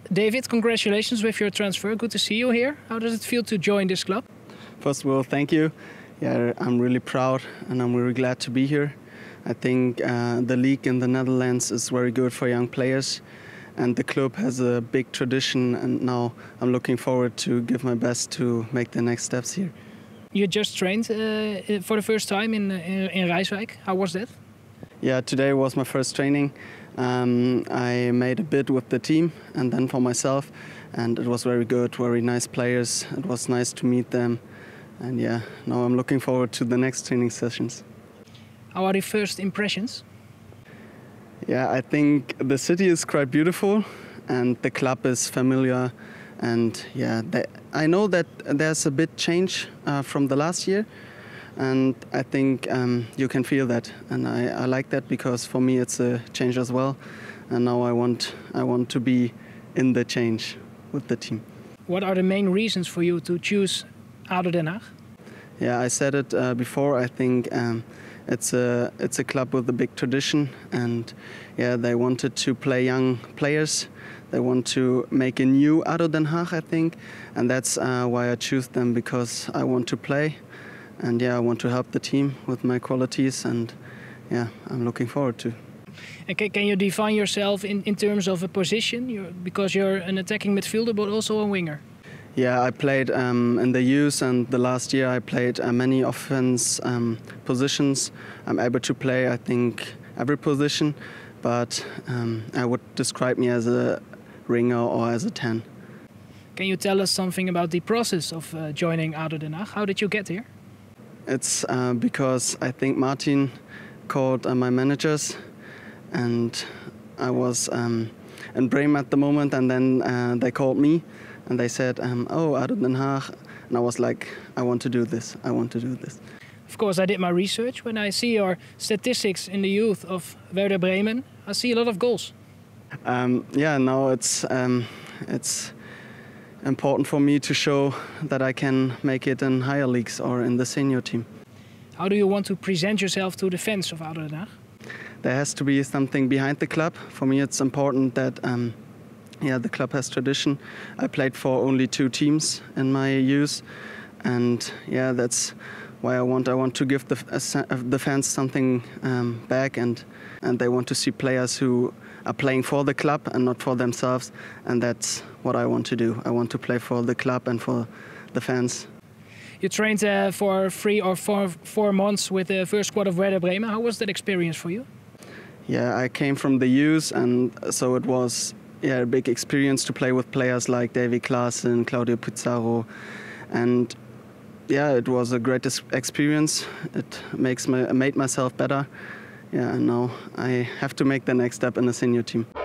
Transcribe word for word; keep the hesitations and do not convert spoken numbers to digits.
David, congratulations with your transfer. Good to see you here. How does it feel to join this club? First of all, thank you. Yeah, I'm really proud and I'm really glad to be here. I think uh, the league in the Netherlands is very good for young players, and the club has a big tradition, and now I'm looking forward to give my best to make the next steps here. You just trained uh, for the first time in, in, in Rijswijk. How was that? Yeah, today was my first training. Um, I made a bid with the team and then for myself, and it was very good, very nice players. It was nice to meet them, and yeah, now I'm looking forward to the next training sessions. How are the first impressions? Yeah, I think the city is quite beautiful and the club is familiar, and yeah, they, I know that there's a bit change uh, from the last year, and I think um, you can feel that, and I, I like that because for me it's a change as well, and now I want I want to be in the change with the team. What are the main reasons for you to choose A D O Den Haag? Yeah, I said it uh, before. I think um, it's a it's a club with a big tradition, and yeah, they wanted to play young players. They want to make a new A D O Den Haag, I think, and that's uh, why I choose them, because I want to play, and yeah, I want to help the team with my qualities, and yeah, I'm looking forward to. And can, can you define yourself in, in terms of a position? You're, because you're an attacking midfielder, but also a winger. Yeah, I played um, in the youth, and the last year I played uh, many offense um, positions. I'm able to play, I think, every position, but um, I would describe me as a ringer or as a ten. Can you tell us something about the process of uh, joining A D O Den Haag? How did you get here? It's uh, because I think Martin called uh, my managers, and I was um, in Bremen at the moment, and then uh, they called me and they said, um, oh, A D O Den Haag, and I was like, I want to do this, I want to do this. Of course, I did my research. When I see your statistics in the youth of Werder Bremen, I see a lot of goals. Um, yeah, now it's, um, it's important for me to show that I can make it in higher leagues or in the senior team. How do you want to present yourself to the fans of A D O Den Haag? There has to be something behind the club. For me, it's important that um, yeah, the club has tradition. I played for only two teams in my youth, and yeah, that's why I want I want to give the uh, the fans something um, back, and and they want to see players who are playing for the club and not for themselves, and that's what I want to do. I want to play for the club and for the fans. You trained uh, for three or four, four months with the first squad of Werder Bremen. How was that experience for you? Yeah, I came from the youth, and so it was yeah, a big experience to play with players like Davy Klaassen, Claudio Pizarro, and yeah, it was a great experience. It makes my, made myself better. Yeah, and now I have to make the next step in the senior team.